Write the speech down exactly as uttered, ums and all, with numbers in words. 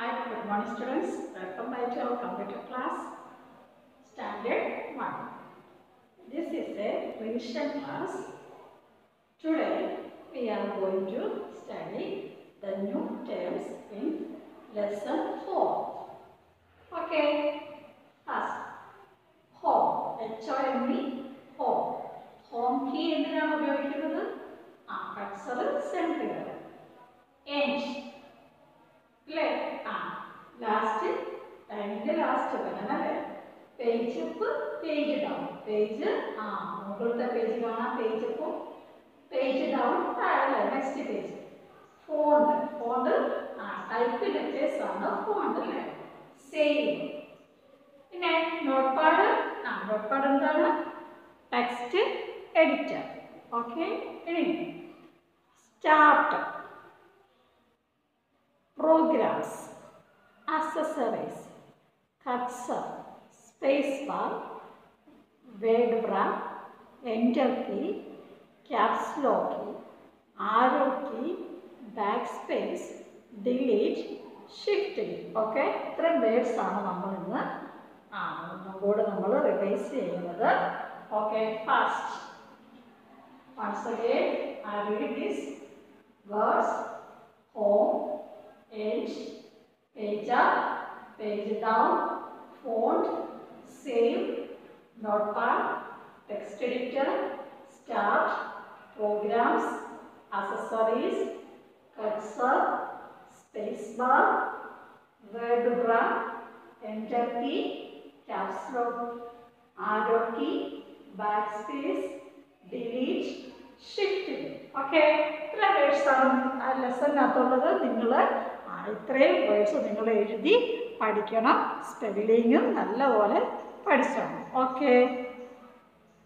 Hi, good morning students. Welcome back to our computer class, Standard one. This is a revision class. Today we are going to study the new terms in lesson four. Okay, first, home. H O M E, home. Home key എന്തിനാണ് ഉപയോഗിക്കുന്നത്? ആ cursor centre. End. അല്ലേ? ആ last അതിൻ്റെ last വരണം അല്ലേ? Page up page down. Page ആ മുകളിലത്തെ പേജ് കാണാം, പേജ് അപ്പും പേജ് ഡൗൺ താഴെ നെക്സ്റ്റ് പേജ്. ഫോണ്ട് ഫോണ്ട് ആ ടൈപ്പ് ലെറ്റേഴ്സ് ആണ് ഫോണ്ട് അല്ലേ? സെയിം. പിന്നെ നോട്ട് പാഡ് ആ നോട്ട് പാഡ് എന്താണ്? Text editor. ഓക്കെ, ഇനി start, programs, accessories, cursor, space bar, word bar, enter key, caps lock key, arrow key, backspace, delete, shift key. Okay, ഇത്രയും words ആണ് നമ്മൾ ഇന്ന് ആ ഒന്നും കൂടെ നമ്മൾ റിവൈസ് ചെയ്യുന്നത്. Okay, first once again I read these words: home, end, page up, page down, font, save, notepad, text editor, start, programs, accessories, cursor, spacebar, word bar, enter key, caps lock, arrow key, backspace, delete, shift key. Okay, ഇത്ര words ആണ് ആ ലെസണിനകത്തുള്ളത്. നിങ്ങൾ ഇത്രയും words നിങ്ങൾ എഴുതി പഠിക്കണം, സ്പെല്ലിങ്ങും നല്ലപോലെ പഠിച്ചോണം. Okay.